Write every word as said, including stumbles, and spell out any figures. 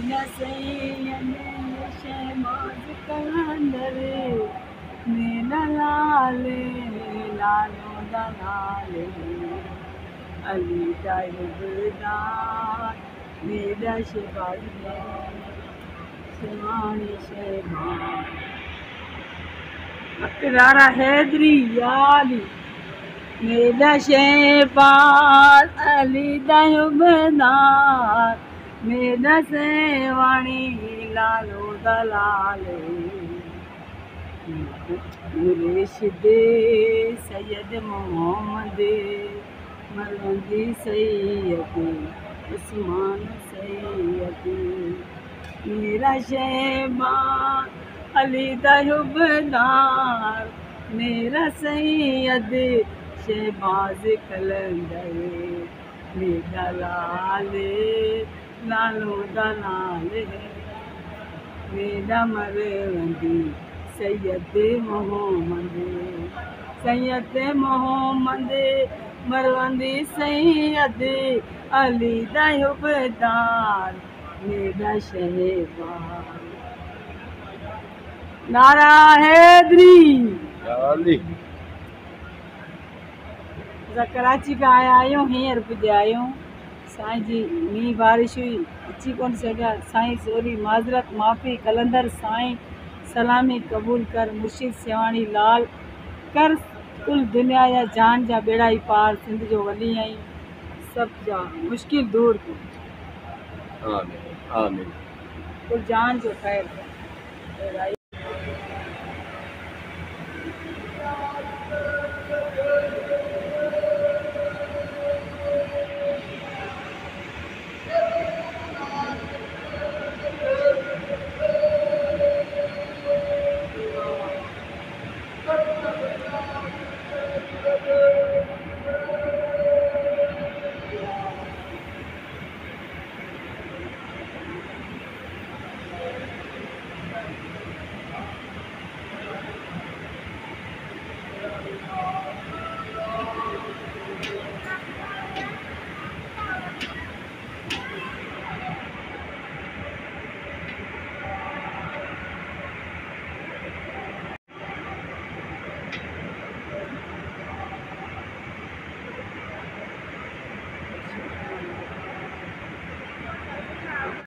मेरा सैयद शहबाज कलंदर मेरा लाल लालो दलाल अली दायूबदार मेरा शहबाज शहबाज शहबाज अकरारा हैदरी याली मेरा शहबाज अली दायूबदार मेरा सेवाणी लालो दलाल मुर्शिद सैयद मोहम्मद मरवंदी सैयद उस्मान सैयद मेरा शहबाज अली दायूबदार मेरा सैयद शहबाज कलंदर मेरा लाल लालो दलाल मेरा मरवंदी सैयद मोहम्मद सैयद मोहम्मद मरवंदी सैयद अली दायूबदार मेरा शहबाज नारा हैदरी कराची का आया आहियूं हींअर पुॼिया आहियूं साईं जी मींहुं बारिश हुई अची कोन सघिया साईं सोरी माज़रत माफ़ी कलंदर साईं सलामी क़बूल कर मुर्शिद सेवाणी लाल कर कुल दुनिया जा जान जा बेड़ा ई पार सिंध जो वली आई सब जा मुश्किल दूर कर आमीन आमीन कुल जान जो ख़ैर कर